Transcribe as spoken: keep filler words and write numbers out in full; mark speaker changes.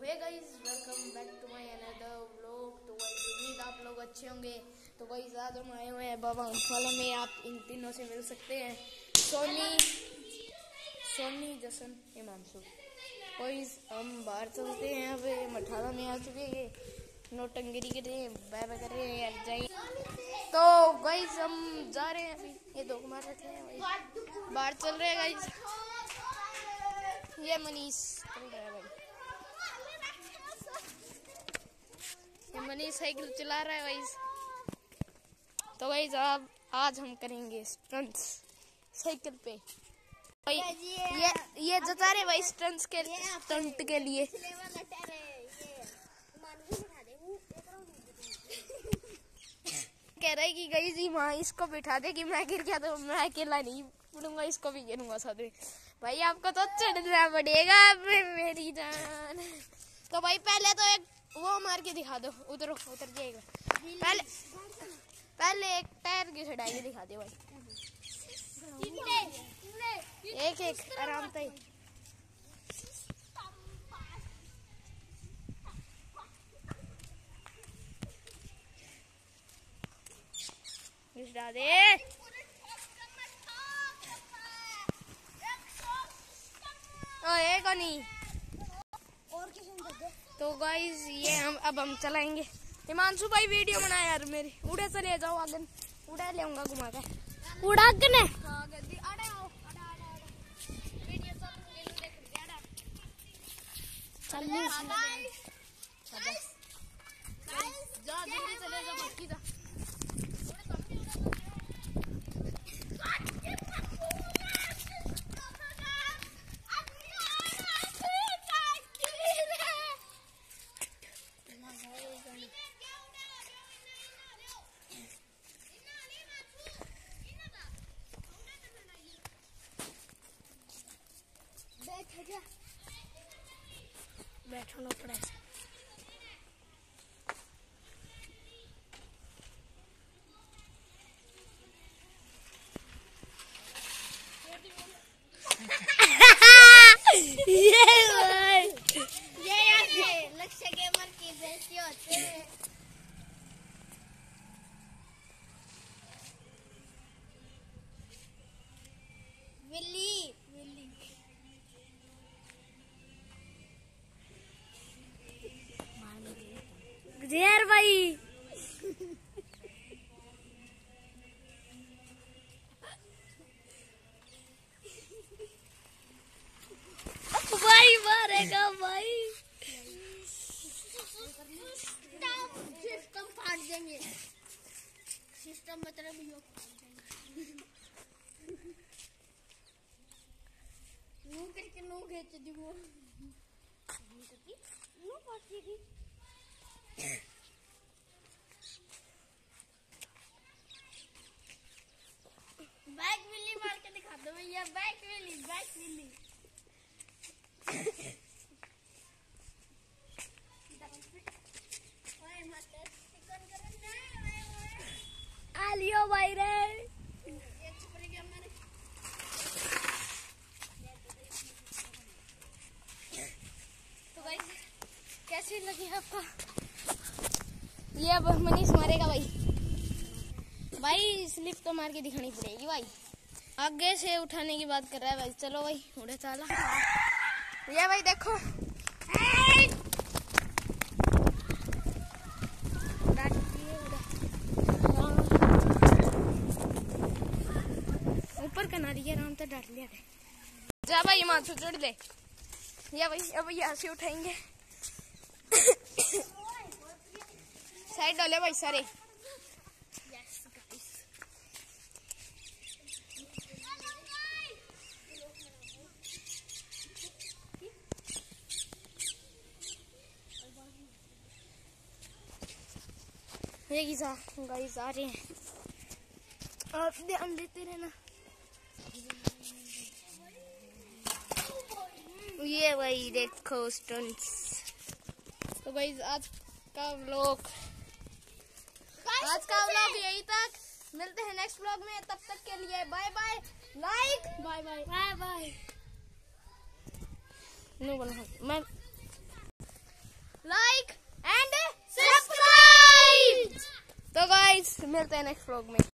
Speaker 1: Hey guys, welcome back to my another vlog. तो guys उम्मीद आप लोग अच्छे होंगे। तो गाइस आज हम आए हुए हैं बाबा वाले में। आप इन तीनों से मिल सकते हैं, सोनी सोनी जसन हिमांशु। गाइस हम बाहर चलते हैं, अब मठारा में आ चुके हैं, नोटंगिरी कर रहे हैं, बाय बाय कर रहे हैं यार जाइए। तो गाइस हम जा रहे हैं, अभी ये दो मार रखे हैं, बाहर चल रहे हैं गाइस। ये मनीष चल रहा है भाई, ये मनीष साइकिल चला रहा है गाइस। तो गाइस अब आज हम करेंगे स्टंट्स साइकिल पे। भाई ये ये जता रहे भाई स्टंट्स के स्टंट के लिए। कह रहा है कि गाइस जी वहाँ इसको बिठा दे कि मैं गिर गया तो मैं अकेला नहीं पड़ूंगा, इसको भी गिरूंगा साथ में। भाई आपको तो चढ़ना पड़ेगा मेरी जान। तो भाई पहले तो एक वो मार के दिखा दो, उतरो उतर जाएगा। पहले पहले एक टायर की चढ़ाई के दिखा दे भाई, एक एक आराम से। दे ओ नहीं। तो गाइस ये हम अब हम चलाएंगे। हिमांशु भाई वीडियो बना यार मेरी, उड़े से ले जाओ आगे, उड़ा ले आऊंगा घुमा के उड़ा के ने। जा जल्दी चले जा बाकी जा। बैठना पड़ा है। ये भाई ये यार लक्ष्य गेमर की बेइज्जती होती है। विल्ली विल्ली यार भाई भाई मारेगा भाई, सिस्टम फाड़ देंगे। सिस्टम मतलब नू करके नू खींच दी वो नू पहुंचेगी। बैक विली मार के दिखा दो भैया, बैक विली बैक विली। आलियो भाई रे तो भाई कैसी लगी आपको? ये अब मनीष मारेगा भाई। भाई स्लिप तो मार के दिखानी पड़ेगी भाई, आगे से उठाने की बात कर रहा है भाई। चलो भाई उड़े चला। ये भाई देखो ऊपर कनारी है, आराम से डाट लिया जा भाई। माथू चढ़ ले या भाई, अब यहाँ से उठाएंगे। साइड डाले भाई सारे। ये गाइस आ रहे हैं, आप ध्यान देते रहना। ये भाई देखो स्टंट्स। तो गाइस आज का व्लॉग आज का व्लॉग यही तक। मिलते हैं नेक्स्ट व्लॉग में, तब तक के लिए bye bye. Like bye bye bye bye. नो बना मैं गाइस, मिलते हैं नेक्स्ट व्लॉग में।